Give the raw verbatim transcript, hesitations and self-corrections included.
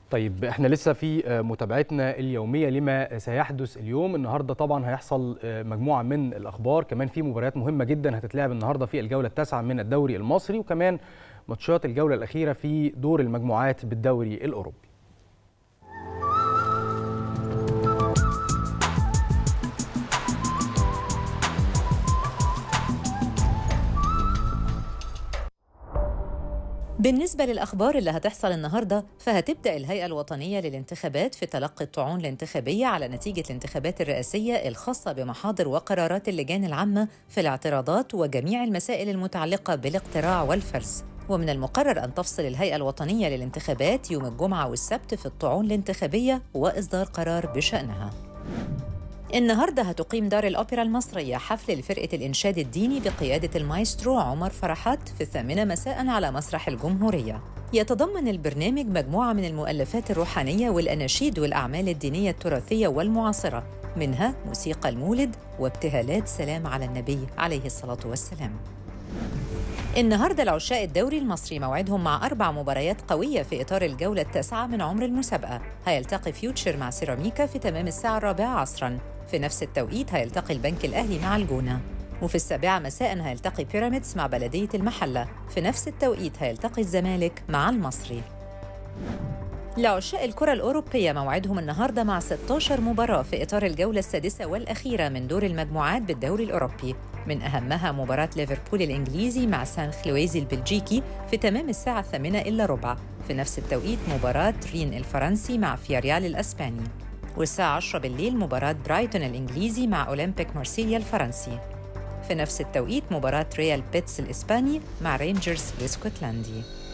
طيب احنا لسه في متابعتنا اليومية لما سيحدث اليوم. النهاردة طبعا هيحصل مجموعة من الأخبار، كمان في مباريات مهمة جدا هتتلعب النهاردة في الجولة التاسعة من الدوري المصري، وكمان ماتشات الجولة الأخيرة في دور المجموعات بالدوري الأوروبي. بالنسبة للأخبار اللي هتحصل النهاردة، فهتبدأ الهيئة الوطنية للانتخابات في تلقي الطعون الانتخابية على نتيجة الانتخابات الرئاسية الخاصة بمحاضر وقرارات اللجان العامة في الاعتراضات وجميع المسائل المتعلقة بالاقتراع والفرز. ومن المقرر أن تفصل الهيئة الوطنية للانتخابات يوم الجمعة والسبت في الطعون الانتخابية وإصدار قرار بشأنها. النهاردة هتقيم دار الأوبرا المصرية حفل لفرقة الإنشاد الديني بقيادة المايسترو عمر فرحات في الثامنة مساءً على مسرح الجمهورية. يتضمن البرنامج مجموعة من المؤلفات الروحانية والأناشيد والأعمال الدينية التراثية والمعاصرة، منها موسيقى المولد وابتهالات سلام على النبي عليه الصلاة والسلام. النهاردة العشاق الدوري المصري موعدهم مع أربع مباريات قوية في إطار الجولة التاسعة من عمر المسابقة. هيلتقي فيوتشر مع سيراميكا في تمام الساعة الرابعة عصراً. في نفس التوقيت هيلتقي البنك الأهلي مع الجونة. وفي السابعة مساءً هيلتقي بيراميدز مع بلدية المحلة. في نفس التوقيت هيلتقي الزمالك مع المصري. لعشاق الكرة الأوروبية موعدهم النهاردة مع ستة عشر مباراة في إطار الجولة السادسة والأخيرة من دور المجموعات بالدوري الأوروبي، من أهمها مباراة ليفربول الإنجليزي مع سان خلويزي البلجيكي في تمام الساعة الثامنة إلا ربع. في نفس التوقيت مباراة رين الفرنسي مع فياريال الأسباني. والساعة عشرة بالليل مباراة برايتون الإنجليزي مع أولمبيك مارسيليا الفرنسي. في نفس التوقيت مباراة ريال بيتس الإسباني مع رينجرز الاسكتلندي.